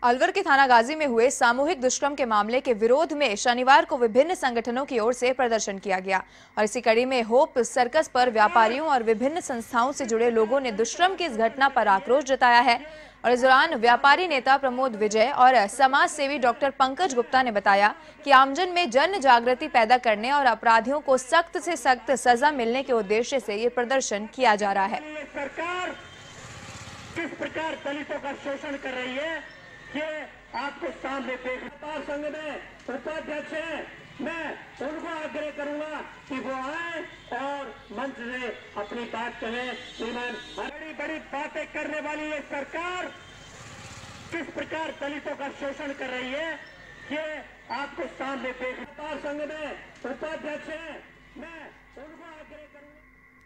अलवर के थाना गाजी में हुए सामूहिक दुष्कर्म के मामले के विरोध में शनिवार को विभिन्न संगठनों की ओर से प्रदर्शन किया गया और इसी कड़ी में होप सर्कस पर व्यापारियों और विभिन्न संस्थाओं से जुड़े लोगों ने दुष्कर्म की इस घटना पर आक्रोश जताया है। और इस दौरान व्यापारी नेता प्रमोद विजय और समाज सेवी डॉक्टर पंकज गुप्ता ने बताया कि आमजन में जन जागृति पैदा करने और अपराधियों को सख्त से सख्त सजा मिलने के उद्देश्य से ये प्रदर्शन किया जा रहा है। सरकार किस प्रकार दलितों का शोषण कर रही है ये आपको सामने देख। व्यापार संघ में उपाध्यक्ष है, मैं उनको आग्रह करूंगा कि वो आए और मंच से अपनी बात कहें। श्रीमान, बड़ी बड़ी बातें करने वाली ये सरकार किस प्रकार दलितों का शोषण कर रही है ये आपको सामने देख। व्यापार संघ में उपाध्यक्ष है, मैं उनको आग्रह करूंगा।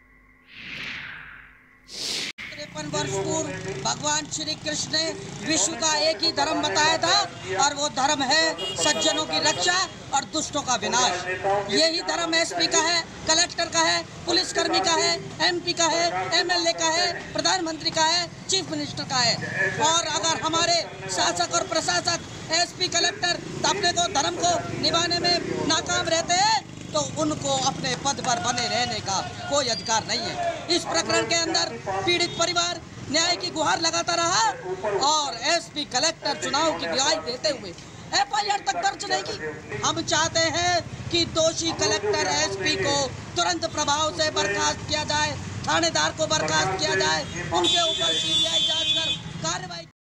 53 वर्ष पूर्व भगवान श्री कृष्ण ने विश्व का एक ही धर्म बताया था और वो धर्म है सज्जनों की रक्षा और दुष्टों का विनाश। यही धर्म एसपी का है, कलेक्टर का है, पुलिसकर्मी का है, एमपी का है, एमएलए का है, प्रधानमंत्री का है, चीफ मिनिस्टर का है। और अगर हमारे शासक और प्रशासक एसपी कलेक्टर अपने को धर्म को निभाने में नाकाम रहते हैं तो उनको अपने पद पर बने रहने का कोई अधिकार नहीं है। इस प्रकरण के अंदर पीड़ित परिवार न्याय की गुहार लगाता रहा और एसपी कलेक्टर चुनाव की गवाही देते हुए एफआईआर तक दर्ज नहीं की। हम चाहते हैं कि दोषी कलेक्टर एसपी को तुरंत प्रभाव से बर्खास्त किया जाए, थानेदार को बर्खास्त किया जाए, उनके ऊपर सीबीआई जांच कर कार्रवाई